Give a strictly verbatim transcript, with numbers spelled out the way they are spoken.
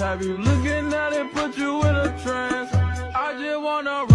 Have you looking at it, put you in a trance. I just wanna